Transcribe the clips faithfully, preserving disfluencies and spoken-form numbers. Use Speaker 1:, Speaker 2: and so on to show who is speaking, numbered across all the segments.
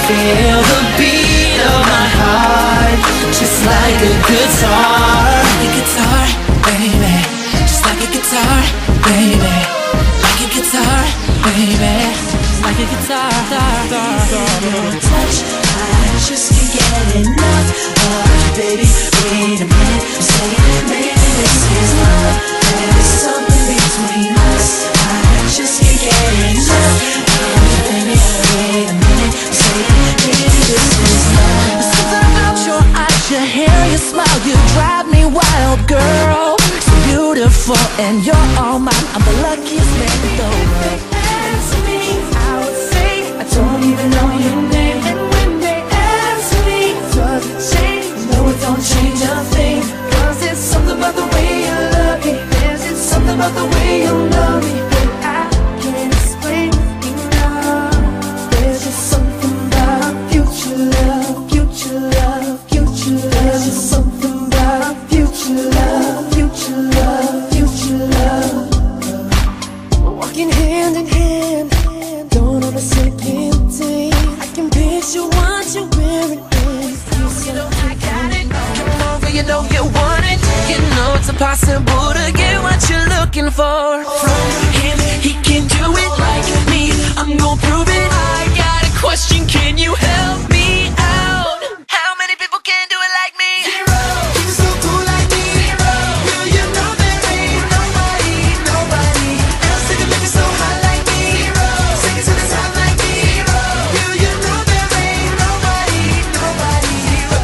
Speaker 1: feel the beat of my heart, just like a guitar. Like a guitar, baby. Just like a guitar, baby. Like a guitar, baby. Like a guitar. Touch, I just can't get enough. Oh, baby, wait a minute. I'm saying maybe this is love. There's something between us. I just can't get enough. Oh, baby, wait a minute. I'm saying maybe this is love. There's something about your eyes, your hair, your smile. You drive me wild, girl. So beautiful, and you're all mine. I'm the luckiest man in the world. Ask me, I would say I don't even know your name. And when they ask me, does it change? No, it don't change a thing. Cause it's something about the way you love me. There's it's something about the way you love me that I can't explain enough. There's just something about future love, future love, future love. There's just something about future love, future love, future love. Walking hand in hand, don't have a second thing. I can picture what you're wearing. You know I got it. Come over, you know you want it. You know it's impossible to get what you're looking for from him. He can do it like me. I'm gonna prove it. I got a question. Can you help me out? How many people can do it like me? Zero. You're so cool like me. Zero. Will you know there ain't nobody, nobody else that can make it so hot like me? Zero. Sing it to the top like me. Zero. Will you know there ain't nobody, nobody? Zero.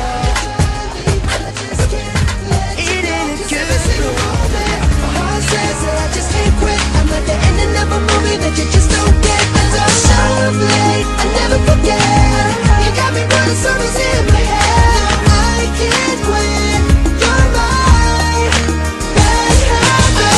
Speaker 1: It ain't good. My heart says that I just can't quit. I'm like the ending of a movie that you just don't get. I don't show up late, I never forget. You got me running circles in my head. I can't quit. You're mine. Bad habit.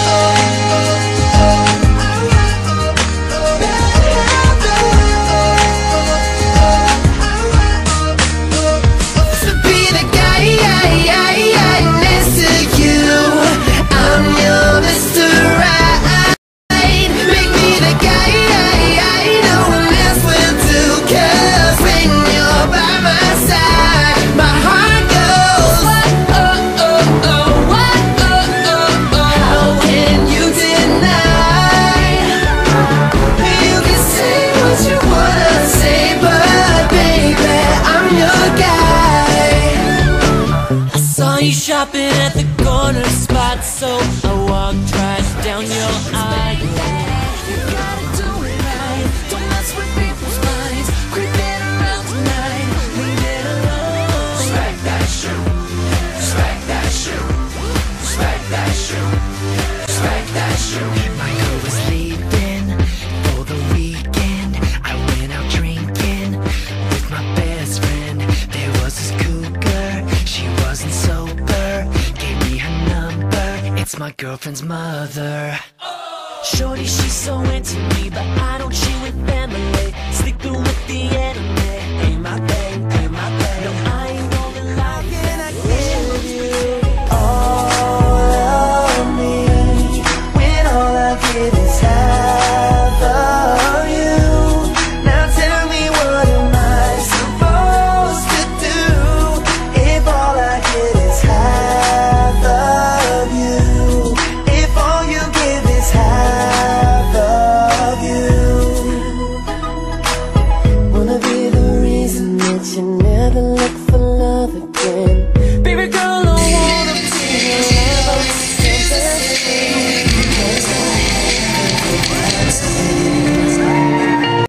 Speaker 1: To be the guy next to you, I'm your Mister Right. Make me the guy no one else will do. 'Cause when you're by my side, my heart goes oh oh oh oh oh oh oh. How can you deny? You can say what you wanna say, but baby, I'm your guy. I saw you shopping at the corner spot, so I walked right down your aisle. You gotta do it right, don't mess with people's minds. Creeping around tonight, leave it alone. Smack that shoe, smack that shoe, smack that shoe, smack that shoe. My girl was leaving for the weekend. I went out drinking with my best friend. There was this cougar, she wasn't sober. Gave me her number, it's my girlfriend's mother. Shorty, she's so into me, but I don't cheat with family.